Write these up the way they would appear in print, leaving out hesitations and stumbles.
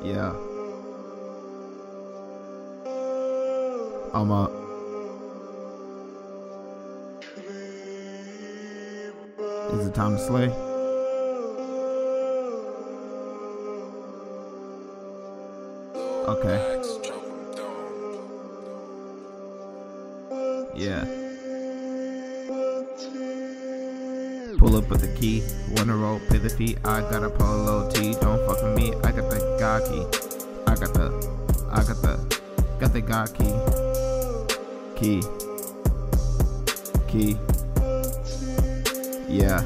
Yeah. I'm up. Is it time to slay? Okay. Yeah. Pull up with the key. Wanna roll, pay the fee. I got a polo tee. Don't fuck with me. I got the God key. I got the God key. Key. Yeah.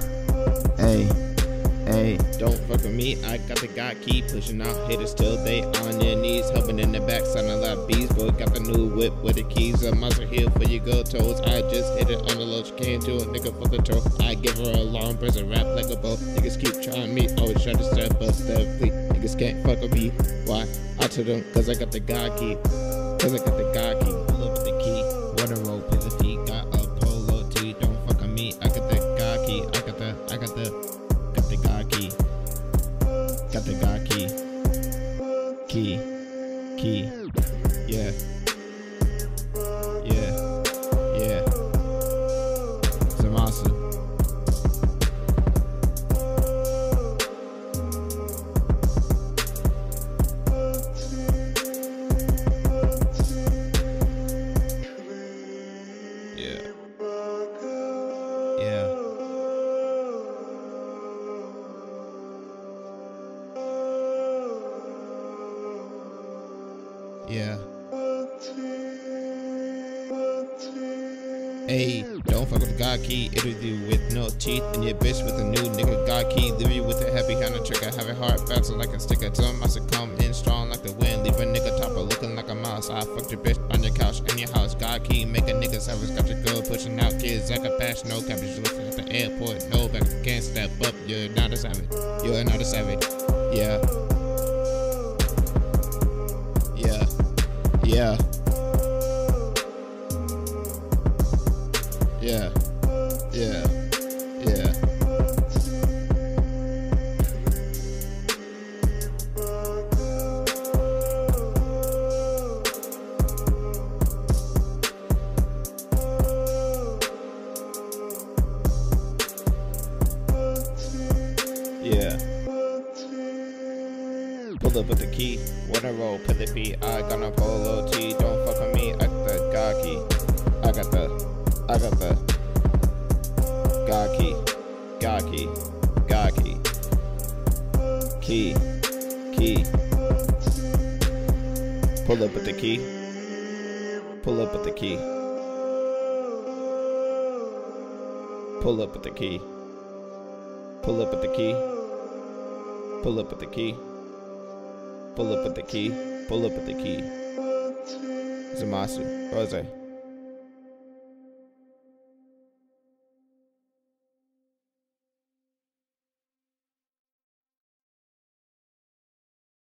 Hey, don't fuck with me. I got the God key. Pushing out haters till they on their knees. Helping in the back, sounding like bees. But got the new whip with the keys. A monster heel for your girl toes. I just hit it on the low. She can't do a nigga for the toe. I give her a long prison rap like a bow. Niggas keep trying me. Always try to step up, step fleet. Niggas can't fuck with me. Why? I told them, cause I got the God key. Pull up with the key. Wanna roll, pay the fee. Got a polo tee. Don't fuck with me. I got the God key. I got the God key. Got the God key. Key. Yeah. It's a monster. Yeah. Hey, don't fuck with the God key. It'll do with no teeth. And your bitch with a new nigga God key. Leave you with a happy kind of trigger. Have a heart bouncing like a sticker. Tell him I should come in strong like the wind. Leave a nigga topper looking like a mouse. I fucked your bitch on your couch in your house. God key, make a nigga savage. Got your girl pushing out kids like a patch. No cabbage. Looking at the airport. No back. Can't step up. You're not a savage. You're not a savage. Yeah. Pull up with the key. Wanna roll, pay the fee. I got a polo tee. Don't fuck with me. I got the God key. I got the God key. Key. Pull up with the key. Pull up with the key. Pull up with the key. Pull up with the key. Pull up with the key. Pull up with the key. Pull up with the key. It's a monster. Rose.